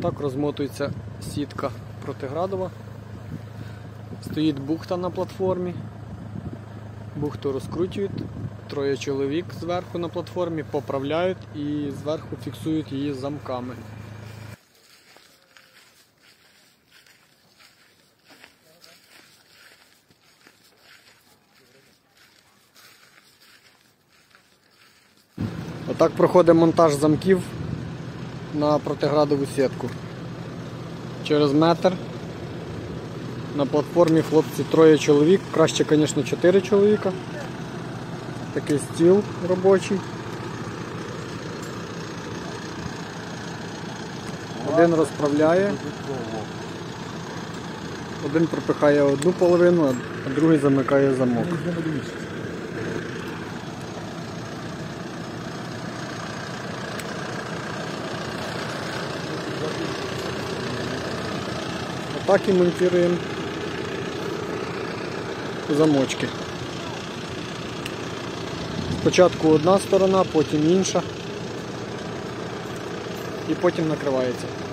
Отак розмотується сітка протиградова. Стоїть бухта на платформі. Бухту розкручують, троє чоловік зверху на платформі поправляють і зверху фіксують її замками. Отак проходить монтаж замків на протиградову сітку. Через метр на платформі хлопці троє чоловік, краще, звісно, 4 чоловіка. Такий стіл робочий. Один розправляє, один пропихає одну половину, а другий замикає замок. Отак і монтуємо замочки. Спочатку одна сторона, потім інша і потім накривається.